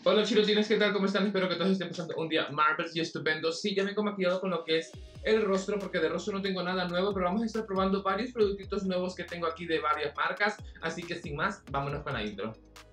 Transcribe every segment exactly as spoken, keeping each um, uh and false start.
Hola chirotines, ¿qué tal? ¿Cómo están? Espero que todos estén pasando un día marvelous y estupendo. Sí, ya me he maquillado con lo que es el rostro, porque de rostro no tengo nada nuevo, pero vamos a estar probando varios productitos nuevos que tengo aquí de varias marcas. Así que sin más, vámonos con la intro.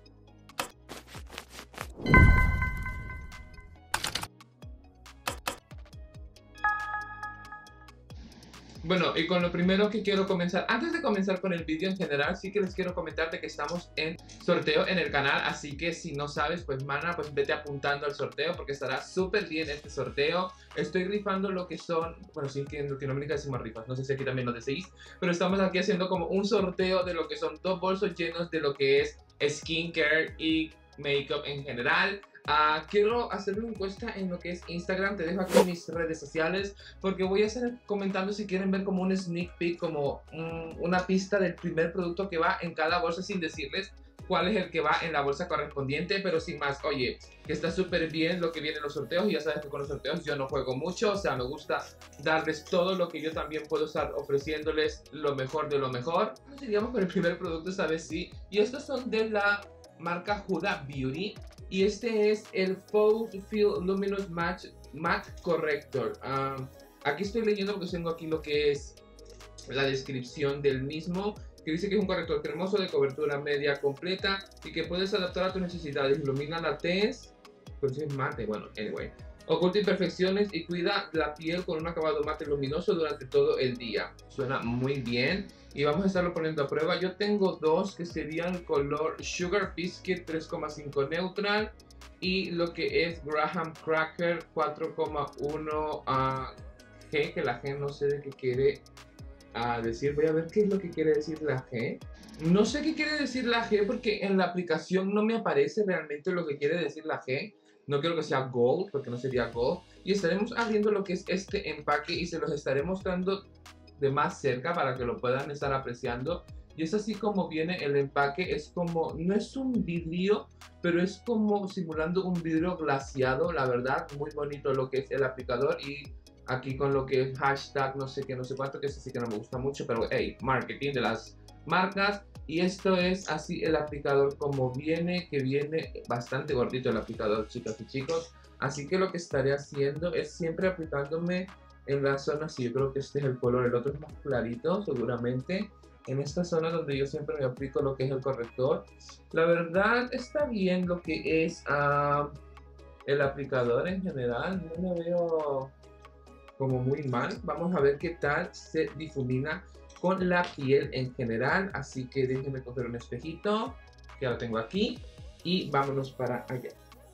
Bueno, y con lo primero que quiero comenzar, antes de comenzar con el vídeo en general, sí que les quiero comentar de que estamos en sorteo en el canal, así que si no sabes, pues mana, pues vete apuntando al sorteo porque estará súper bien este sorteo. Estoy rifando lo que son, bueno, sí que en Latinoamérica decimos rifas, no sé si aquí también lo decís, pero estamos aquí haciendo como un sorteo de lo que son dos bolsos llenos de lo que es skincare y makeup en general. Uh, quiero hacer una encuesta en lo que es Instagram, te dejo aquí mis redes sociales porque voy a estar comentando si quieren ver como un sneak peek, como um, una pista del primer producto que va en cada bolsa sin decirles cuál es el que va en la bolsa correspondiente, pero sin más, oye, que está súper bien lo que viene en los sorteos y ya sabes que con los sorteos yo no juego mucho, o sea, me gusta darles todo lo que yo también puedo estar ofreciéndoles lo mejor de lo mejor. Nos iríamos con el primer producto esta vez sí, y estos son de la marca Huda Beauty. Y este es el Faux Fill Luminous Matte, Matte Corrector. Um, aquí estoy leyendo porque tengo aquí lo que es la descripción del mismo, que dice que es un corrector cremoso de cobertura media completa y que puedes adaptar a tus necesidades. Ilumina la tez, pues es mate, bueno, anyway. Oculta imperfecciones y cuida la piel con un acabado mate luminoso durante todo el día. Suena muy bien y vamos a estarlo poniendo a prueba. Yo tengo dos que serían color Sugar Biscuit tres coma cinco neutral y lo que es Graham Cracker cuatro coma uno uh, G, que la G no sé de qué quiere uh, decir. Voy a ver qué es lo que quiere decir la G. No sé qué quiere decir la G porque en la aplicación no me aparece realmente lo que quiere decir la G. No quiero que sea gold, porque no sería gold. Y estaremos abriendo lo que es este empaque y se los estaré mostrando de más cerca para que lo puedan estar apreciando. Y es así como viene el empaque. Es como, no es un vidrio, pero es como simulando un vidrio glaciado. La verdad, muy bonito lo que es el aplicador. Y aquí con lo que es hashtag, no sé qué, no sé cuánto, que ese sí que no me gusta mucho. Pero hey, marketing de las marcas. Y esto es así el aplicador como viene, que viene bastante gordito el aplicador, chicas y chicos. Así que lo que estaré haciendo es siempre aplicándome en la zona, sí, yo creo que este es el color, el otro es más clarito seguramente. En esta zona donde yo siempre me aplico lo que es el corrector. La verdad está bien lo que es uh, el aplicador en general, no me veo como muy mal. Vamos a ver qué tal se difumina con la piel en general, así que déjenme coger un espejito que lo tengo aquí y vámonos para allá.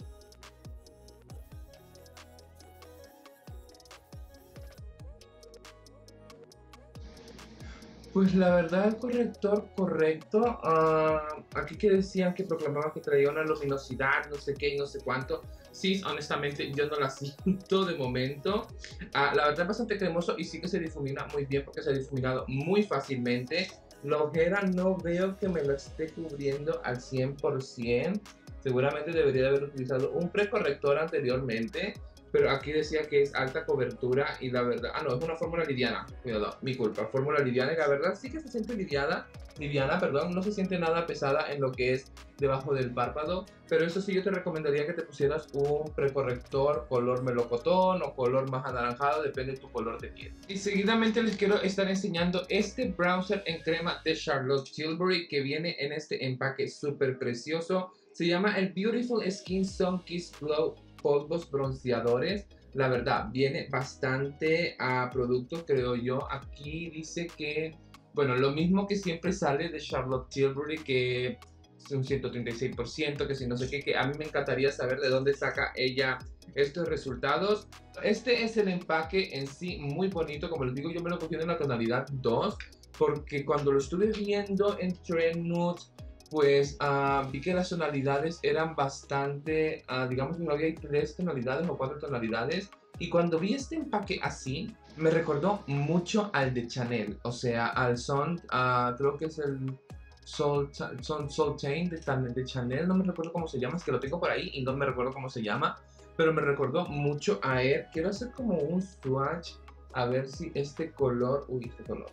Pues la verdad el corrector correcto, uh, aquí que decían que proclamaba que traía una luminosidad, no sé qué y no sé cuánto. Sí, honestamente yo no la siento de momento. Uh, la verdad es bastante cremoso y sí que se difumina muy bien porque se ha difuminado muy fácilmente. La ojera no veo que me la esté cubriendo al cien por cien. Seguramente debería de haber utilizado un precorrector anteriormente. Pero aquí decía que es alta cobertura y la verdad... Ah, no, es una fórmula liviana. Cuidado, mi culpa. Fórmula liviana y la verdad sí que se siente liviana. Liviana, perdón. No se siente nada pesada en lo que es debajo del párpado. Pero eso sí, yo te recomendaría que te pusieras un precorrector color melocotón o color más anaranjado. Depende de tu color de piel. Y seguidamente les quiero estar enseñando este bronzer en crema de Charlotte Tilbury que viene en este empaque súper precioso. Se llama el Beautiful Skin Sun Kiss Glow polvos bronceadores. La verdad, viene bastante a productos, creo yo. Aquí dice que, bueno, lo mismo que siempre sale de Charlotte Tilbury, que es un ciento treinta y seis por ciento, que si no sé qué, que a mí me encantaría saber de dónde saca ella estos resultados. Este es el empaque en sí, muy bonito. Como les digo, yo me lo cogí en la tonalidad dos, porque cuando lo estuve viendo en Trend Nude, pues uh, vi que las tonalidades eran bastante, uh, digamos que no había tres tonalidades o cuatro tonalidades. Y cuando vi este empaque así, me recordó mucho al de Chanel. O sea, al Son, uh, creo que es el Sol, Son Sultane de, de Chanel. No me recuerdo cómo se llama, es que lo tengo por ahí y no me recuerdo cómo se llama. Pero me recordó mucho a él. Quiero hacer como un swatch, a ver si este color... Uy, este color...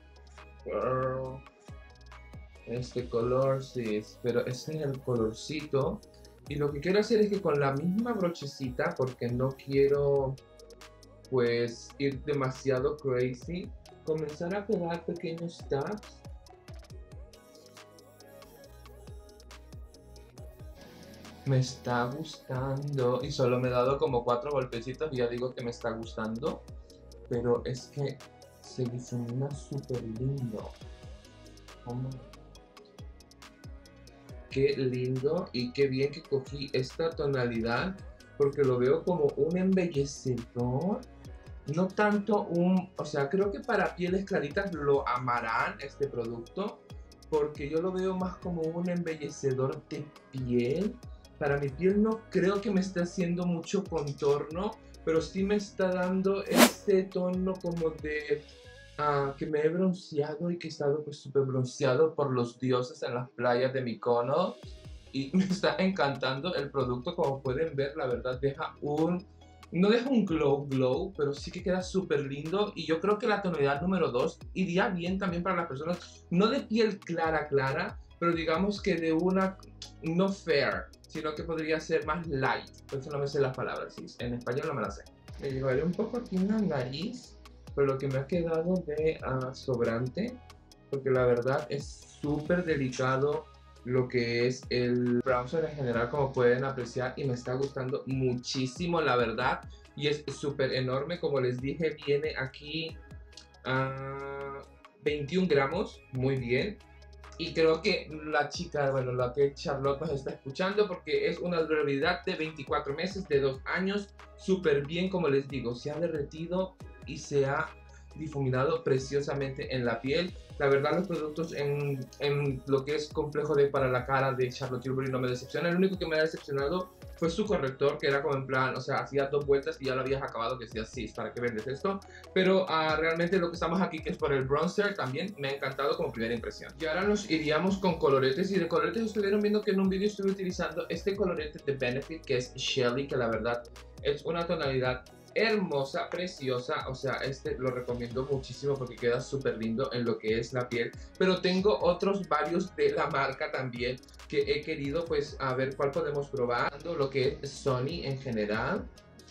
Girl. Este color, sí, pero este es el colorcito. Y lo que quiero hacer es que con la misma brochecita, porque no quiero pues ir demasiado crazy, comenzar a pegar pequeños tabs. Me está gustando y solo me he dado como cuatro golpecitos y ya digo que me está gustando, pero es que se difumina súper lindo. Oh my. Qué lindo y qué bien que cogí esta tonalidad porque lo veo como un embellecedor, no tanto un, o sea, creo que para pieles claritas lo amarán este producto porque yo lo veo más como un embellecedor de piel. Para mi piel no creo que me esté haciendo mucho contorno, pero sí me está dando este tono como de uh, que me he bronceado y que he estado pues súper bronceado por los dioses en las playas de Mykonos. Y me está encantando el producto, como pueden ver, la verdad deja un... No deja un glow glow, pero sí que queda súper lindo. Y yo creo que la tonalidad número dos iría bien también para las personas, no de piel clara clara, pero digamos que de una no fair, sino que podría ser más light. Por eso no me sé las palabras, ¿sí? En español no me las sé. Me llevaré un poco aquí en la nariz, pero lo que me ha quedado de uh, sobrante, porque la verdad es súper delicado lo que es el bronzer en general, como pueden apreciar, y me está gustando muchísimo, la verdad, y es súper enorme. Como les dije, viene aquí a uh, veintiún gramos, muy bien. Y creo que la chica, bueno, la que Charlotte nos está escuchando, porque es una durabilidad de veinticuatro meses, de dos años, súper bien, como les digo, se ha derretido y se ha difuminado preciosamente en la piel. La verdad, los productos en, en lo que es complejo de para la cara de Charlotte Tilbury no me decepcionan. El único que me ha decepcionado fue su corrector, que era como en plan, o sea, hacía dos vueltas y ya lo habías acabado, que decía, sí, ¿para qué vendes esto? Pero uh, realmente lo que estamos aquí, que es por el bronzer, también me ha encantado como primera impresión. Y ahora nos iríamos con coloretes, y de coloretes estuvieron viendo que en un vídeo estuve utilizando este colorete de Benefit, que es Shelly, que la verdad es una tonalidad hermosa, preciosa. O sea, este lo recomiendo muchísimo porque queda súper lindo en lo que es la piel. Pero tengo otros varios de la marca también que he querido pues a ver cuál podemos probar. Lo que es Sony en general.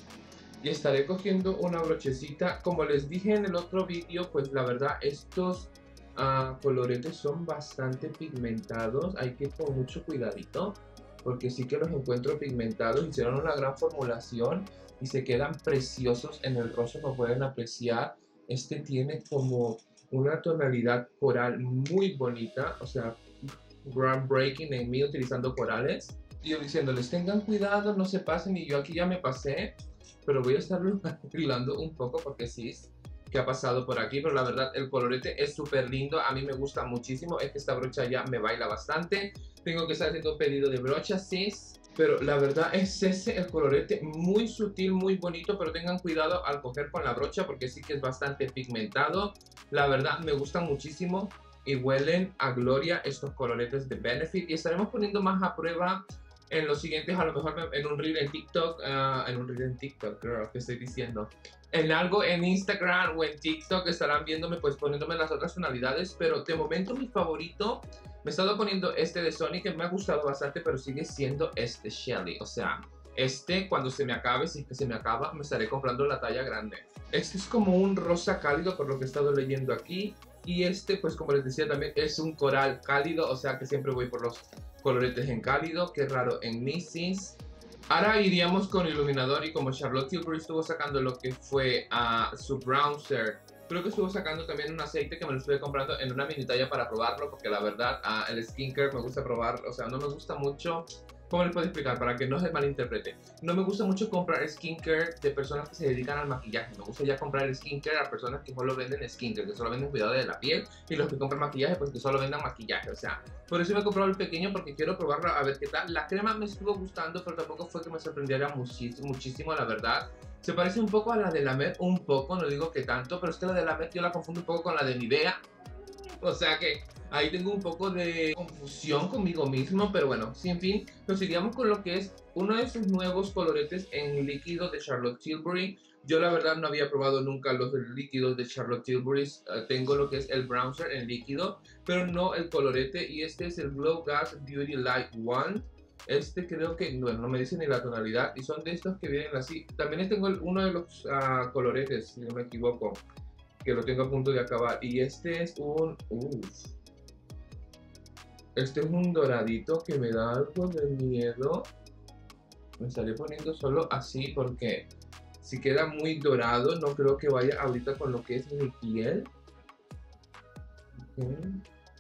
Y estaré cogiendo una brochecita. Como les dije en el otro vídeo, pues la verdad estos uh, coloretes son bastante pigmentados. Hay que ir con mucho cuidadito, porque sí que los encuentro pigmentados. Hicieron una gran formulación y se quedan preciosos en el rostro, como pueden apreciar. Este tiene como una tonalidad coral muy bonita, o sea, groundbreaking en mí utilizando corales. Y yo diciéndoles, tengan cuidado, no se pasen, y yo aquí ya me pasé, pero voy a estarlo arreglando un poco porque sí, que ha pasado por aquí. Pero la verdad el colorete es súper lindo, a mí me gusta muchísimo. Es que esta brocha ya me baila bastante. Tengo que estar haciendo pedido de brochas, sí, pero la verdad es ese el colorete, muy sutil, muy bonito, pero tengan cuidado al coger con la brocha porque sí que es bastante pigmentado. La verdad me gustan muchísimo y huelen a gloria estos coloretes de Benefit, y estaremos poniendo más a prueba en los siguientes, a lo mejor en un reel en TikTok, uh, en un reel en TikTok, creo que estoy diciendo, en algo en Instagram o en TikTok estarán viéndome pues poniéndome las otras tonalidades. Pero de momento mi favorito, me he estado poniendo este de Sony, que me ha gustado bastante, pero sigue siendo este Shelly. O sea, este cuando se me acabe, si es que se me acaba, me estaré comprando la talla grande. Este es como un rosa cálido por lo que he estado leyendo aquí. Y este, pues como les decía, también es un coral cálido, o sea que siempre voy por los coloretes en cálido. Qué raro en Macy's. Ahora iríamos con iluminador, y como Charlotte Tilbury estuvo sacando lo que fue uh, su bronzer, creo que estuvo sacando también un aceite que me lo estuve comprando en una mini talla para probarlo, porque la verdad uh, el skincare me gusta probar, o sea, no me gusta mucho. ¿Cómo les puedo explicar? Para que no se malinterprete. No me gusta mucho comprar skincare de personas que se dedican al maquillaje. Me gusta ya comprar el skincare a personas que solo venden skincare, que solo venden cuidado de la piel, y los que compran maquillaje, pues que solo vendan maquillaje. O sea, por eso me he comprado el pequeño, porque quiero probarlo a ver qué tal. La crema me estuvo gustando, pero tampoco fue que me sorprendiera muchísimo, muchísimo, la verdad. Se parece un poco a la de la Met, un poco, no digo que tanto, pero es que la de la Met yo la confundo un poco con la de Nivea. O sea que ahí tengo un poco de confusión conmigo mismo, pero bueno, sí, en fin, nos iríamos con lo que es uno de sus nuevos coloretes en líquido de Charlotte Tilbury. Yo la verdad no había probado nunca los líquidos de Charlotte Tilbury. Uh, tengo lo que es el bronzer en líquido, pero no el colorete, y este es el Glow Gas Beauty Light One. Este creo que, bueno, no me dice ni la tonalidad y son de estos que vienen así. También tengo el, uno de los uh, coloretes, si no me equivoco, que lo tengo a punto de acabar. Y este es un... Uf, este es un doradito que me da algo de miedo. Me estaré poniendo solo así porque si queda muy dorado no creo que vaya ahorita con lo que es mi piel. Okay.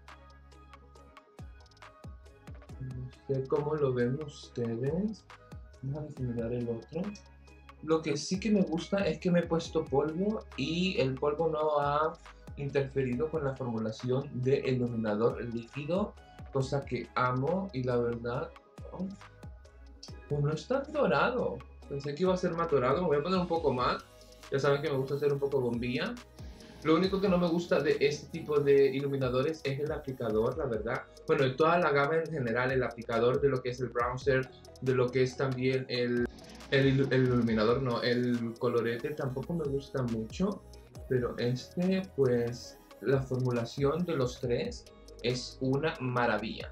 No sé cómo lo ven ustedes. Déjame mirar el otro. Lo que sí que me gusta es que me he puesto polvo y el polvo no ha interferido con la formulación del iluminador líquido, cosa que amo y la verdad, oh, pues no es tan dorado. Pensé que iba a ser más dorado, me voy a poner un poco más. Ya saben que me gusta hacer un poco bombilla. Lo único que no me gusta de este tipo de iluminadores es el aplicador, la verdad. Bueno, de toda la gama en general, el aplicador de lo que es el bronzer, de lo que es también el... El, el iluminador no, el colorete tampoco me gusta mucho, pero este pues la formulación de los tres es una maravilla.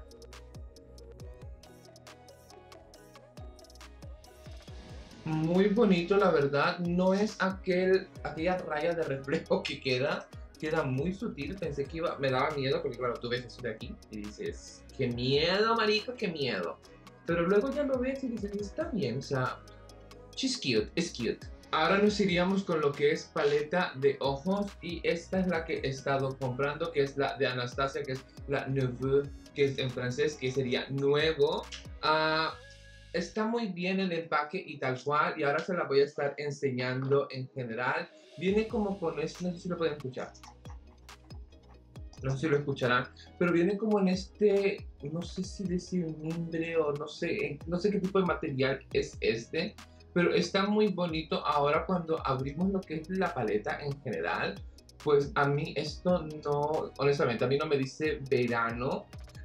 Muy bonito la verdad, no es aquel, aquella raya de reflejo que queda, queda muy sutil, pensé que iba, me daba miedo porque claro, tú ves eso de aquí y dices, qué miedo marico, qué miedo, pero luego ya lo ves y dices, está bien, o sea... She's cute, es cute. Ahora nos iríamos con lo que es paleta de ojos y esta es la que he estado comprando, que es la de Anastasia, que es la Nouveau, que es en francés, que sería nuevo. Uh, está muy bien el empaque y tal cual y ahora se la voy a estar enseñando en general. Viene como con esto, no sé si lo pueden escuchar. No sé si lo escucharán, pero viene como en este, no sé si decir mimbre o no sé, no sé qué tipo de material es este. Pero está muy bonito. Ahora cuando abrimos lo que es la paleta en general, pues a mí esto no, honestamente a mí no me dice verano,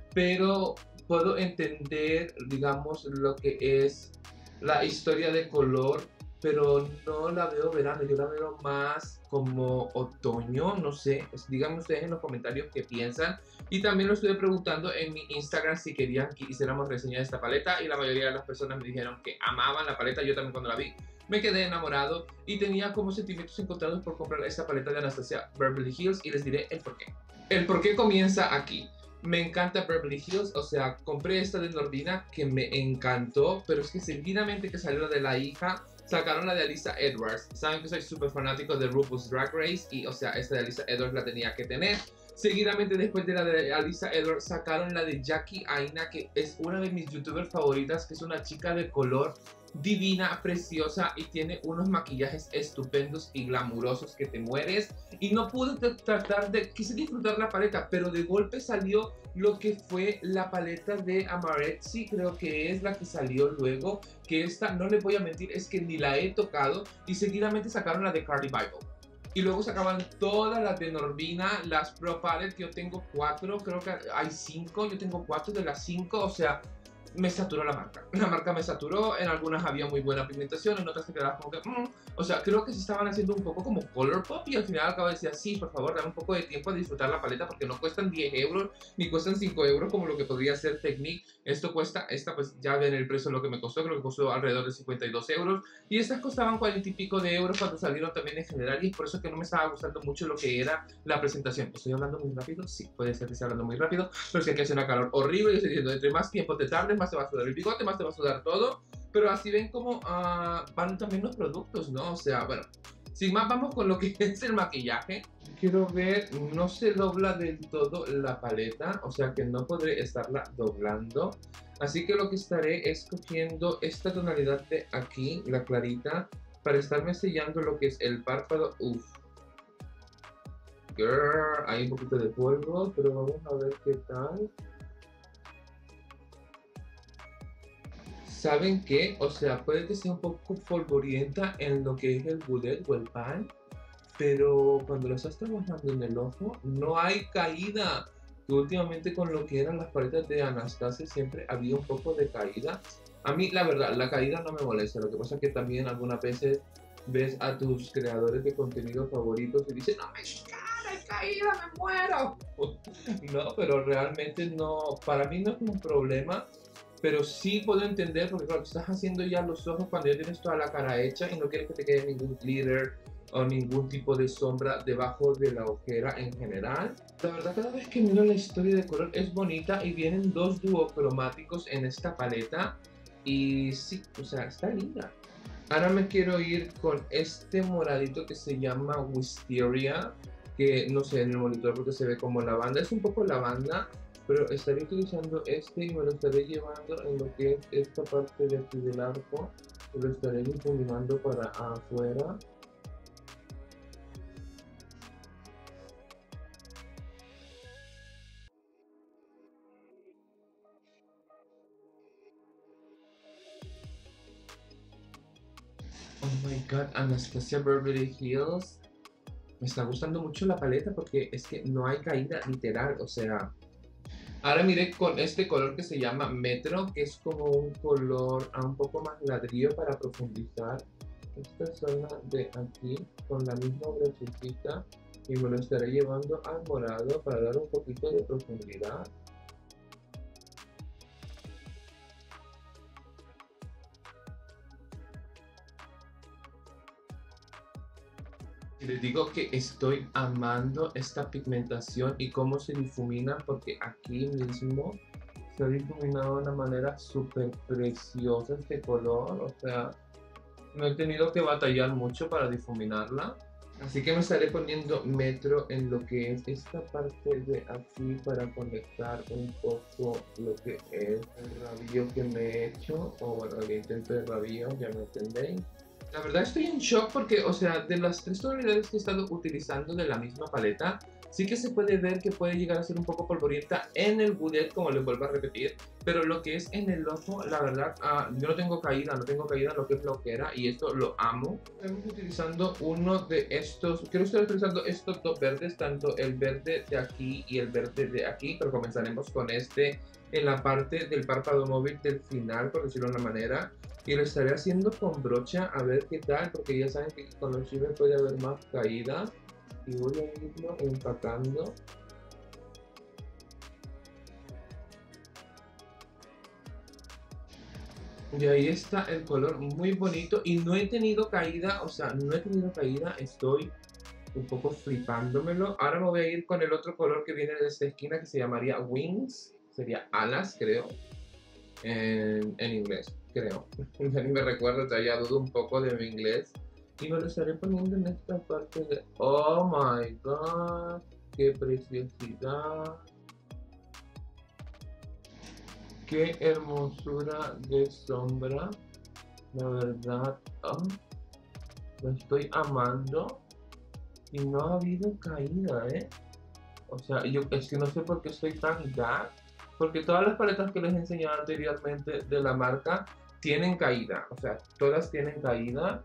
pero puedo entender, digamos, lo que es la historia de color, pero no la veo verano, yo la veo más como otoño, no sé, díganme ustedes en los comentarios qué piensan. Y también lo estuve preguntando en mi Instagram si querían que hiciéramos reseña de esta paleta y la mayoría de las personas me dijeron que amaban la paleta. Yo también cuando la vi me quedé enamorado y tenía como sentimientos encontrados por comprar esta paleta de Anastasia Beverly Hills y les diré el porqué. El porqué comienza aquí. Me encanta Beverly Hills, o sea, compré esta de Nordina que me encantó, pero es que seguidamente que salió de la hija, sacaron la de Alyssa Edwards. Saben que soy súper fanático de RuPaul's Drag Race y, o sea, esta de Alyssa Edwards la tenía que tener. Seguidamente después de la de Alyssa Edwards sacaron la de Jackie Aina, que es una de mis youtubers favoritas, que es una chica de color divina, preciosa y tiene unos maquillajes estupendos y glamurosos que te mueres. Y no pude tratar de, quise disfrutar la paleta, pero de golpe salió lo que fue la paleta de Amaretsi, creo que es la que salió luego, que esta, no les voy a mentir, es que ni la he tocado. Y seguidamente sacaron la de Cardi Bible. Y luego sacaban todas las de Nordina, las Pro Palette, que yo tengo cuatro, creo que hay cinco, yo tengo cuatro de las cinco, o sea, me saturó la marca. La marca me saturó, en algunas había muy buena pigmentación, en otras te quedabas como que, mmm. O sea, creo que se estaban haciendo un poco como color pop y al final acabo de decir, sí, por favor, dame un poco de tiempo a disfrutar la paleta porque no cuestan diez euros, ni cuestan cinco euros como lo que podría ser Technique. Esto cuesta, esta pues ya ven el precio de lo que me costó, creo que costó alrededor de cincuenta y dos euros. Y estas costaban cuarenta y pico de euros cuando salieron también en general y es por eso que no me estaba gustando mucho lo que era la presentación. ¿Estoy hablando muy rápido? Sí, puede ser que esté hablando muy rápido, pero es que aquí hace una calor horrible y estoy diciendo, entre más tiempo te tardes, más te va a sudar el bigote, más te va a sudar todo. Pero así ven como uh, van también los productos, ¿no? O sea, bueno, sin más vamos con lo que es el maquillaje. Quiero ver, no se dobla del todo la paleta, o sea que no podré estarla doblando. Así que lo que estaré es cogiendo esta tonalidad de aquí, la clarita, para estarme sellando lo que es el párpado. Uff. Girl, hay un poquito de polvo, pero vamos a ver qué tal. ¿Saben qué? O sea, puede que sea un poco polvorienta en lo que es el boudet o el pan, pero cuando lo estás trabajando en el ojo, no hay caída. Que últimamente con lo que eran las paletas de Anastasia siempre había un poco de caída. A mí, la verdad, la caída no me molesta. Lo que pasa es que también algunas veces ves a tus creadores de contenido favoritos y dices, no me cara, hay caída, me muero. No, pero realmente no, para mí no es un problema. pero sí puedo entender porque claro, estás haciendo ya los ojos cuando ya tienes toda la cara hecha y no quieres que te quede ningún glitter o ningún tipo de sombra debajo de la ojera en general. La verdad, cada vez que miro la historia de color es bonita y vienen dos duocromáticos en esta paleta y sí, o sea, está linda. Ahora me quiero ir con este moradito que se llama Wisteria, que no sé en el monitor porque se ve como lavanda, es un poco lavanda, pero estaré utilizando este y me lo estaré llevando en lo que es esta parte de aquí del arco, y lo estaré difuminando para afuera. Oh my god, Anastasia Beverly Hills. Me está gustando mucho la paleta porque es que no hay caída literal, o sea. Ahora miré con este color que se llama Metro, que es como un color a un poco más ladrillo para profundizar esta zona de aquí con la misma brochecita y me lo estaré llevando al morado para dar un poquito de profundidad. Y les digo que estoy amando esta pigmentación y cómo se difumina porque aquí mismo se ha difuminado de una manera súper preciosa este color, o sea, no he tenido que batallar mucho para difuminarla. Así que me estaré poniendo Metro en lo que es esta parte de aquí para conectar un poco lo que es el rabillo que me he hecho, o bueno, el intento de rabillo, ya me entendéis. La verdad estoy en shock porque, o sea, de las tres tonalidades que he estado utilizando de la misma paleta, sí que se puede ver que puede llegar a ser un poco polvorienta en el goudet, como les vuelvo a repetir, pero lo que es en el ojo, la verdad, uh, yo no tengo caída, no tengo caída en lo que es la ojera y esto lo amo. Estamos utilizando uno de estos, quiero estar utilizando estos dos verdes, tanto el verde de aquí y el verde de aquí, pero comenzaremos con este en la parte del párpado móvil del final, por decirlo de una manera. Y lo estaré haciendo con brocha a ver qué tal, porque ya saben que con los shimmer puede haber más caída. Y voy a irlo empacando. Y ahí está el color muy bonito y no he tenido caída, o sea, no he tenido caída, estoy un poco flipándomelo. Ahora me voy a ir con el otro color que viene de esta esquina que se llamaría Wings, sería alas creo, en, en inglés. Creo, ya ni me recuerdo, todavía dudo un poco de mi inglés. Y me lo estaré poniendo en esta parte de... Oh my god, qué preciosidad. Qué hermosura de sombra. La verdad, oh, lo estoy amando. Y no ha habido caída, ¿eh? O sea, yo es que no sé por qué estoy tan dark. Porque todas las paletas que les he enseñado anteriormente de la marca tienen caída, o sea, todas tienen caída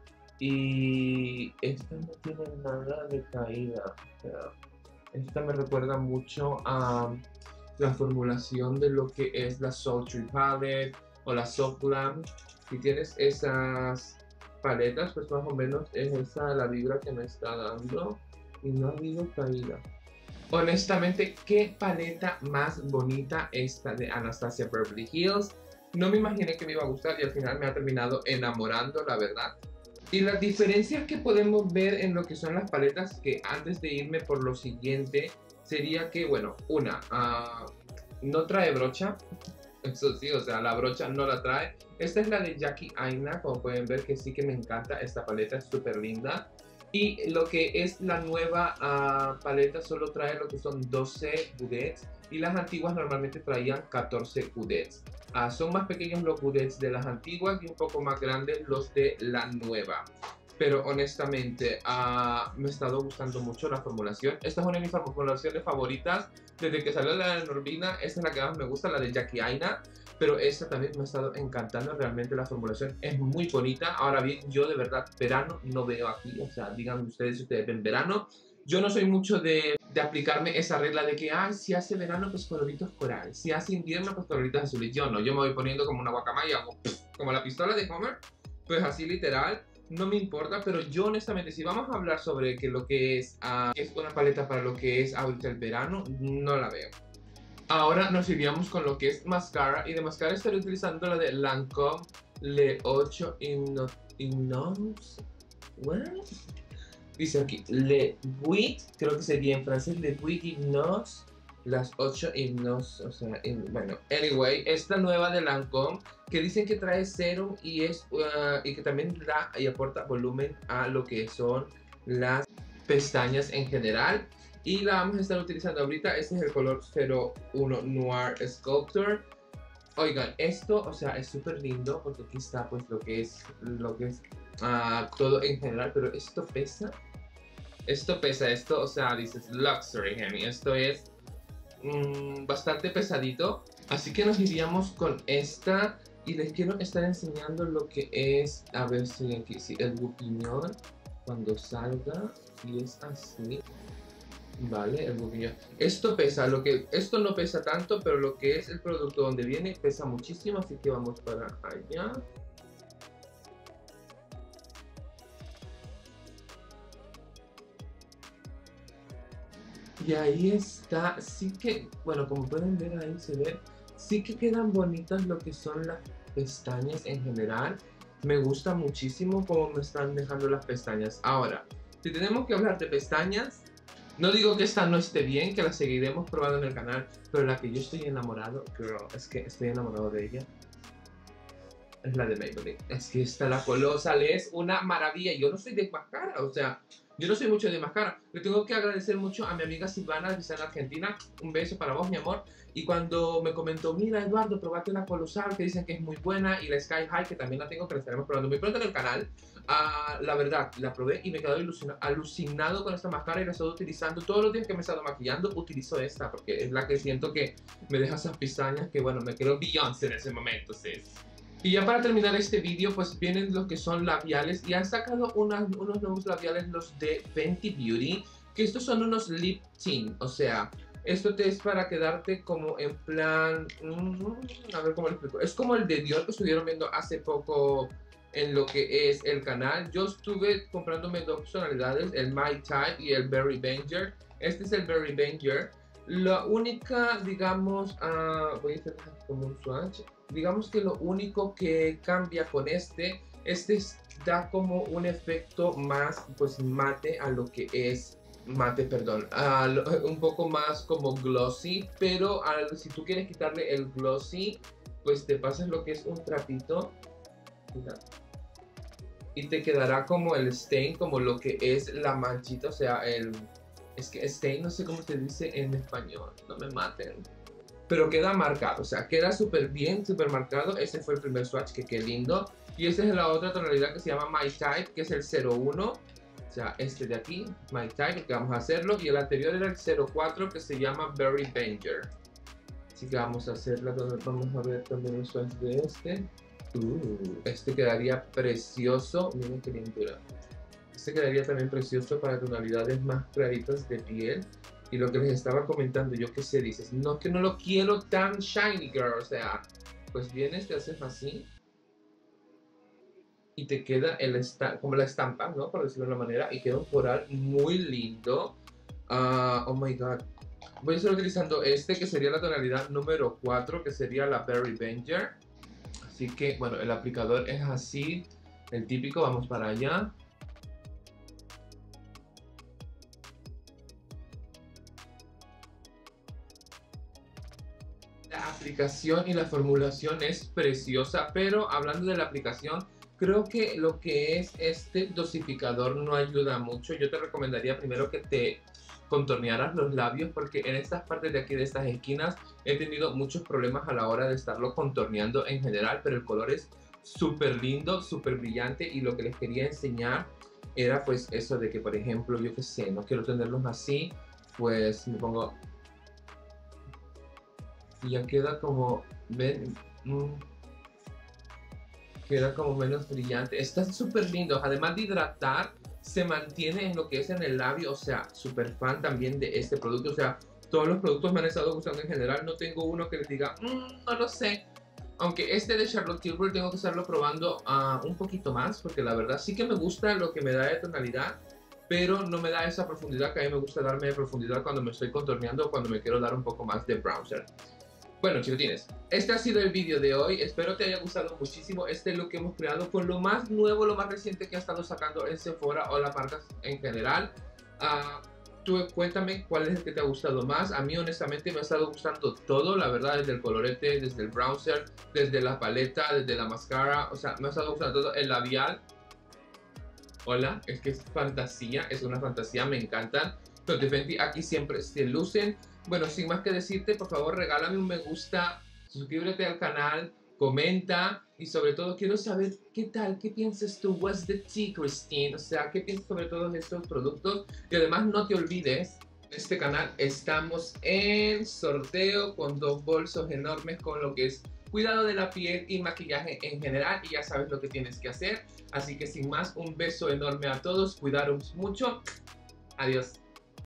y esta no tiene nada de caída. O sea, esta me recuerda mucho a la formulación de lo que es la Sultry Palette o la Soft Glam. Si tienes esas paletas, pues más o menos es esa la vibra que me está dando y no ha habido caída. Honestamente, qué paleta más bonita esta de Anastasia Beverly Hills. No me imaginé que me iba a gustar y al final me ha terminado enamorando, la verdad. Y las diferencias que podemos ver en lo que son las paletas, que antes de irme por lo siguiente, sería que, bueno, una, uh, no trae brocha. Eso sí, o sea, la brocha no la trae. Esta es la de Jackie Aina, como pueden ver que sí que me encanta. Esta paleta es súper linda. Y lo que es la nueva uh, paleta solo trae lo que son doce goudets y las antiguas normalmente traían catorce goudets. Uh, son más pequeños los goudets de las antiguas y un poco más grandes los de la nueva. Pero honestamente uh, me ha estado gustando mucho la formulación. Esta es una de mis formulaciones favoritas desde que salió la de Norvina. Esta es la que más me gusta, la de Jackie Aina. Pero esta también me ha estado encantando, realmente la formulación es muy bonita. Ahora bien, yo de verdad verano no veo aquí, o sea, díganme ustedes si ustedes ven verano. Yo no soy mucho de, de aplicarme esa regla de que, ay, si hace verano, pues coloritos coral. Si hace invierno, pues coloritos azules. Yo no, yo me voy poniendo como una guacamaya, como, como la pistola de Homer, pues así literal. No me importa, pero yo honestamente, si vamos a hablar sobre que lo que es, uh, es una paleta para lo que es ahorita el verano, no la veo. Ahora nos iríamos con lo que es mascara. Y de mascara estaré utilizando la de Lancome Le ocho Hypnose. ¿What? Dice aquí, Le huit, creo que sería en francés, Le huit Hypnose. Las ocho Hypnose, o sea, in, bueno, anyway, esta nueva de Lancome, que dicen que trae serum y, es, uh, y que también da y aporta volumen a lo que son las pestañas en general. Y la vamos a estar utilizando ahorita. Este es el color cero uno Noir Sculptor. Oigan, esto, o sea, es súper lindo porque aquí está pues lo que es, lo que es uh, todo en general, pero esto pesa. Esto pesa, esto, o sea, dices Luxury, honey. Esto es mmm, bastante pesadito. Así que nos iríamos con esta. Y les quiero estar enseñando lo que es, a ver si aquí, si el buquiñón, cuando salga, si es así. Vale, el buquiñón. Esto pesa, lo que, esto no pesa tanto, pero lo que es el producto donde viene pesa muchísimo, así que vamos para allá. Y ahí está, sí que, bueno, como pueden ver ahí se ve, sí que quedan bonitas lo que son las pestañas en general. Me gusta muchísimo cómo me están dejando las pestañas. Ahora, si tenemos que hablar de pestañas, no digo que esta no esté bien, que la seguiremos probando en el canal, pero la que yo estoy enamorado, girl, es que estoy enamorado de ella, es la de Maybelline. Es que esta, la Colossal, es una maravilla. Yo no soy de máscara, o sea, yo no soy mucho de máscara. Le tengo que agradecer mucho a mi amiga Silvana, que está en Argentina. Un beso para vos, mi amor. Y cuando me comentó, mira, Eduardo, probate la Colossal, que dicen que es muy buena, y la Sky High, que también la tengo, que la estaremos probando muy pronto en el canal. Uh, la verdad, la probé y me quedé alucinado con esta máscara y la estoy utilizando todos los días que me he estado maquillando. Utilizo esta porque es la que siento que me deja esas pestañas que, bueno, me creo Beyoncé en ese momento, sis. Y ya para terminar este vídeo, pues vienen los que son labiales. Y han sacado unas, unos nuevos labiales, los de Fenty Beauty, que estos son unos lip tint. O sea, esto te es para quedarte como en plan... a ver cómo lo explico. Es como el de Dior que estuvieron viendo hace poco en lo que es el canal. Yo estuve comprándome dos tonalidades, el My Type y el Berry Banger. Este es el Berry Banger. La única, digamos, uh, voy a hacer como un swatch. Digamos que lo único que cambia con este, este da como un efecto más, pues, mate a lo que es, mate, perdón, a lo, un poco más como glossy, pero a, si tú quieres quitarle el glossy, pues te pasas lo que es un trapito, mira, y te quedará como el stain, como lo que es la manchita, o sea, el, es que stain no sé cómo se dice en español, no me maten. Pero queda marcado, o sea, queda súper bien, súper marcado. Ese fue el primer swatch, que qué lindo. Y esta es la otra tonalidad que se llama My Type, que es el cero uno. O sea, este de aquí, My Type, que vamos a hacerlo. Y el anterior era el cero cuatro, que se llama Berry Banger. Así que vamos a hacerla, vamos a ver también el swatch de este. Uh, este quedaría precioso. Miren qué lindura. Este quedaría también precioso para tonalidades más claritas de piel. Y lo que les estaba comentando, yo que sé, dices, no, que no lo quiero tan shiny, girl. O sea, pues vienes, te haces así y te queda el como la estampa, ¿no? Por decirlo de una manera, y queda un coral muy lindo. Uh, oh my god. Voy a estar utilizando este, que sería la tonalidad número cuatro, que sería la Berry Banger. Así que, bueno, el aplicador es así, el típico. Vamos para allá. La aplicación y la formulación es preciosa, pero hablando de la aplicación, creo que lo que es este dosificador no ayuda mucho. Yo te recomendaría primero que te contornearas los labios, porque en estas partes de aquí, de estas esquinas, he tenido muchos problemas a la hora de estarlo contorneando en general, pero el color es súper lindo, súper brillante, y lo que les quería enseñar era pues eso de que, por ejemplo, yo que sé, no quiero tenerlos así, pues me pongo... y ya queda como, ven, mm, queda como menos brillante. Está súper lindo, además de hidratar, se mantiene en lo que es en el labio. O sea, súper fan también de este producto. O sea, todos los productos me han estado gustando en general. No tengo uno que les diga, mmm, no lo sé. Aunque este de Charlotte Tilbury tengo que estarlo probando uh, un poquito más, porque la verdad sí que me gusta lo que me da de tonalidad. pero no me da esa profundidad que a mí me gusta darme de profundidad cuando me estoy contorneando o cuando me quiero dar un poco más de bronzer. Bueno, chicotines, este ha sido el vídeo de hoy. Espero te haya gustado muchísimo este look que hemos creado con lo más nuevo, lo más reciente que ha estado sacando en Sephora o las marcas en general. Uh, Tú cuéntame cuál es el que te ha gustado más. A mí honestamente me ha estado gustando todo, la verdad, desde el colorete, desde el bronzer, desde la paleta, desde la máscara. O sea, me ha estado gustando todo. El labial, hola, es que es fantasía, es una fantasía, me encantan. Los de Fenty aquí siempre se lucen. Bueno, sin más que decirte, por favor regálame un me gusta, suscríbete al canal, comenta y sobre todo quiero saber qué tal, qué piensas tú, what's the tea, Christine, o sea, qué piensas sobre todos estos productos. Y además no te olvides, en este canal estamos en sorteo con dos bolsos enormes con lo que es cuidado de la piel y maquillaje en general, y ya sabes lo que tienes que hacer. Así que sin más, un beso enorme a todos, cuidaros mucho, adiós.